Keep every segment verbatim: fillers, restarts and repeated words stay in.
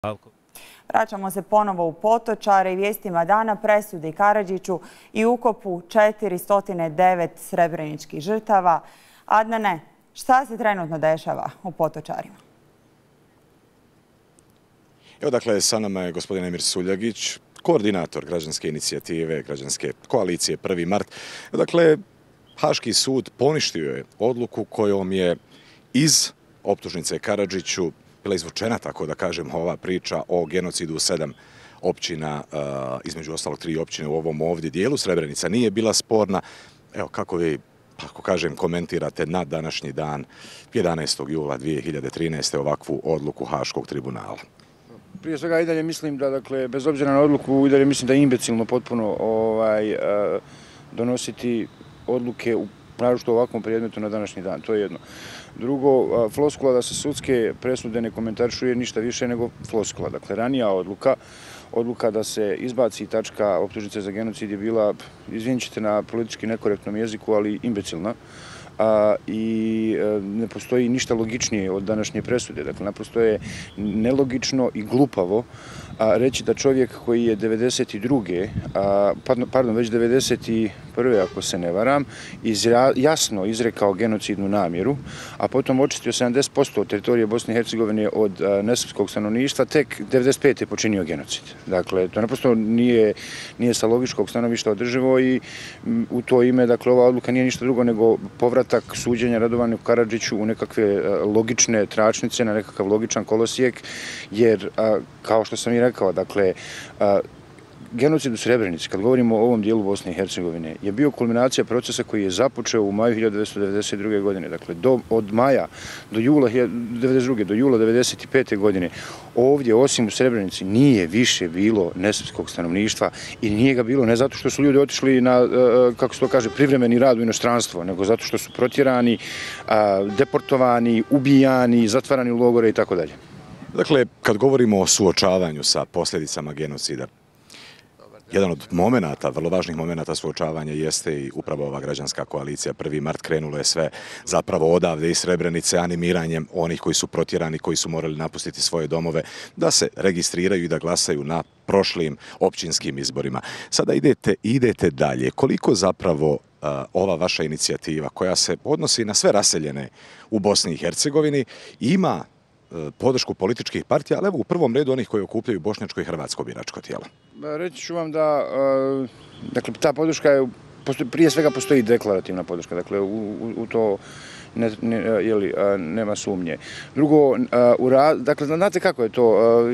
Vraćamo se ponovo u Potočare i vijestima dana presudi Karadžiću i ukopu četiristo devet srebreničkih žrtava. Adnane, šta se trenutno dešava u Potočarima? Evo dakle, sa nama je gospodin Emir Suljagić, koordinator građanske inicijative, građanske koalicije prvi mart. Dakle, Haški sud poništio je odluku kojom je iz optužnice Karadžiću bila izvučena, tako da kažem, ova priča o genocidu u sedam općina, između ostalog tri općine u ovom ovdje dijelu. Srebrenica nije bila sporna. Evo, kako vi, ako kažem, komentirate na današnji dan, jedanaestog jula dvije hiljade trinaeste. ovakvu odluku Haškog tribunala? Prije svega i dalje mislim da, dakle, bez obzira na odluku, i dalje mislim da je imbecilno potpuno ovaj, donositi odluke u naročito ovakvom predmetu na današnji dan. To je jedno. Drugo, floskula da se sudske presude ne komentarišuje ništa više nego floskula. Dakle, ranija odluka, odluka da se izbaci tačka optužnice za genocid je bila, izvinit ćete na politički nekorektnom jeziku, ali imbecilna. A, i e, ne postoji ništa logičnije od današnje presude. Dakle, naprosto je nelogično i glupavo a, reći da čovjek koji je devedeset druge. A, pardon, već devedeset prve ako se ne varam, izra, jasno izrekao genocidnu namjeru, a potom očistio sedamdeset posto teritorije Bosne i Hercegovine od a, nesrpskog stanovništva, tek devedeset pete je počinio genocid. Dakle, to naprosto nije, nije sa logičkog stanovišta održivo i m, u to ime, dakle, ova odluka nije ništa drugo nego povratak suđenja Radovanu Karadžiću u nekakve logične tračnice, na nekakav logičan kolosijek, jer, a, kao što sam i rekao, dakle, a, genocid u Srebrenici, kad govorimo o ovom dijelu Bosne i Hercegovine, je bio kulminacija procesa koji je započeo u maju hiljade devetsto devedeset druge. godine. Dakle, do, od maja do jula devedeset druge. do jula devedeset pete. godine ovdje, osim u Srebrenici, nije više bilo nesrpskog stanovništva i nije ga bilo ne zato što su ljudi otišli na, kako se to kaže, privremeni rad u inostranstvo, nego zato što su protjerani, deportovani, ubijani, zatvarani u logore i tako dalje. Dakle, kad govorimo o suočavanju sa posljedicama genocida, jedan od momenata, vrlo važnih momenata suočavanja jeste i upravo ova građanska koalicija prvi mart. Krenulo je sve zapravo odavde iz Srebrenice animiranjem onih koji su protjerani, koji su morali napustiti svoje domove, da se registriraju i da glasaju na prošlim općinskim izborima. Sada idete, idete dalje. Koliko zapravo uh, ova vaša inicijativa, koja se odnosi na sve raseljene u Bosni i Hercegovini, ima podršku političkih partija, ali evo u prvom redu onih koji okupljaju bošnjačko i hrvatsko biračko tijelo? Reći ću vam da, dakle, ta podrška je, prije svega postoji deklarativna podrška, dakle, u, u, u to ne, ne, jeli, nema sumnje. Drugo, u rad, dakle, znate kako je to,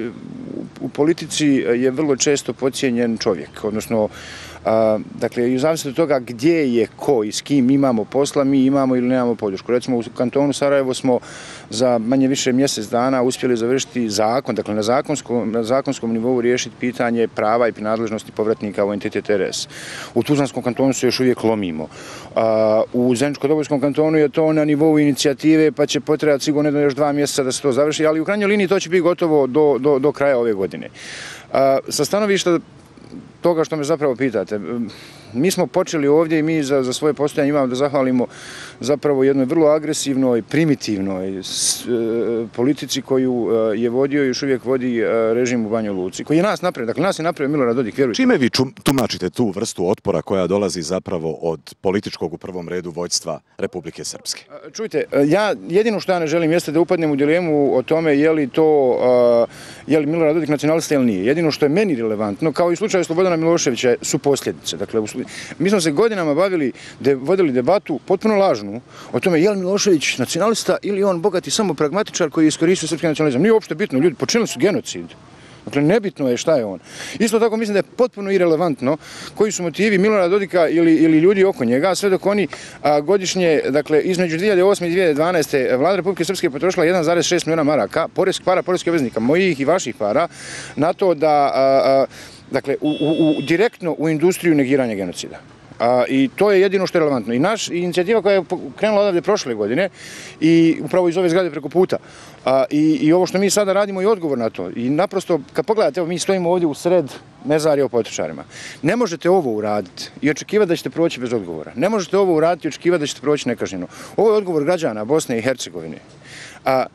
u politici je vrlo često podcijenjen čovjek, odnosno, A, dakle, i zavisno od toga gdje je ko i s kim imamo posla, mi imamo ili nemamo podršku. Recimo, u kantonu Sarajevo smo za manje više mjesec dana uspjeli završiti zakon, dakle, na zakonskom, na zakonskom nivou riješiti pitanje prava i prinadležnosti povratnika u entitet R S. U Tuzlanskom kantonu se još uvijek lomimo. A, u Zeničko-Dobojskom kantonu je to na nivou inicijative, pa će potrebati sigurno još dva mjeseca da se to završi, ali u krajnjoj liniji to će biti gotovo do, do, do kraja ove godine. A, sa stanovišta toga što me zapravo pitate, mi smo počeli ovdje i mi za, za svoje postojanje imamo da zahvalimo zapravo jednoj vrlo agresivnoj, primitivnoj s, e, politici koju e, je vodio i još uvijek vodi e, režim u Banja Luci, koji je nas napravio, dakle nas je napravio Milorad Dodik, vjerujte. Čime vi čum, tumačite tu vrstu otpora koja dolazi zapravo od političkog u prvom redu vođstva Republike Srpske? Čujte, ja jedino što ja ne želim jeste da upadnem u dilemu o tome je li to, uh, je li Milorad Dodik nacionalista ili nije. Jedino što je meni relevantno, kao i u slučaju Slobodana Miloševića, su posljedice. Dakle, mi smo se godinama bavili, de, vodili debatu potpuno lažnu o tome je li Milošević nacionalista ili on bogati samo pragmatičar koji je iskoristio srpski nacionalizam. Nije uopšte bitno, ljudi počinili su genocid. Dakle, nebitno je šta je on. Isto tako mislim da je potpuno irelevantno koji su motivi Milorada Dodika ili, ili ljudi oko njega, sve dok oni a, godišnje, dakle, između dvije hiljade osme i dvije hiljade dvanaeste. vlada Republike Srpske potrošila jedan zarez šest milijuna maraka, porez, para poreskih obveznika, mojih i vaših para, na to da, a, a, dakle, u, u, u, direktno u industriju negiranja genocida. A, I to je jedino što je relevantno. I naš inicijativa koja je krenula odavde prošle godine i upravo iz ove zgrade preko puta. A, i, I ovo što mi sada radimo je odgovor na to. I naprosto, kad pogledate, evo mi stojimo ovdje u sred Mezarija u Potočarima. Ne možete ovo uraditi i očekivati da ćete proći bez odgovora. Ne možete ovo uraditi i očekivati da ćete proći nekažnjeno. Ovo je odgovor građana Bosne i Hercegovine. A,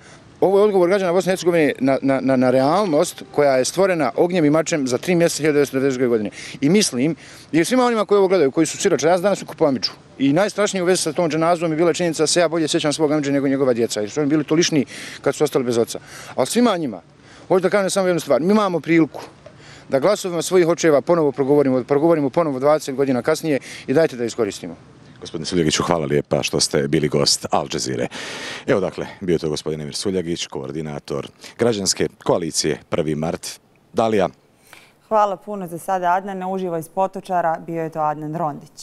ovo je odgovor građana Bosne i Hercegovine na, na, na realnost koja je stvorena ognjem i mačem za tri mjeseca hiljadu devetsto devedeset druge. godine. I mislim, jer svima onima koji ovo gledaju, koji su siroče, ja danas u Kupoamiću. I najstrašnije u vezi sa tom dženazom je bila činjenica da se ja bolje sjećam svog amidže nego njegova djeca, jer su oni bili tolični kad su ostali bez oca. Ali svima njima, hoću da kažem samo jednu stvar, mi imamo priliku da glasovima svojih očeva ponovo progovorimo, progovorimo ponovo dvadeset godina kasnije i dajte da iskoristimo. Gospodine Suljagiću, hvala lijepa što ste bili gost Al Jazeere. Evo dakle, bio je to gospodin Emir Suljagić, koordinator građanske koalicije prvi mart. Dalija. Hvala puno za sada, Adnane. Uživo iz Potočara, bio je to Adnan Rondić.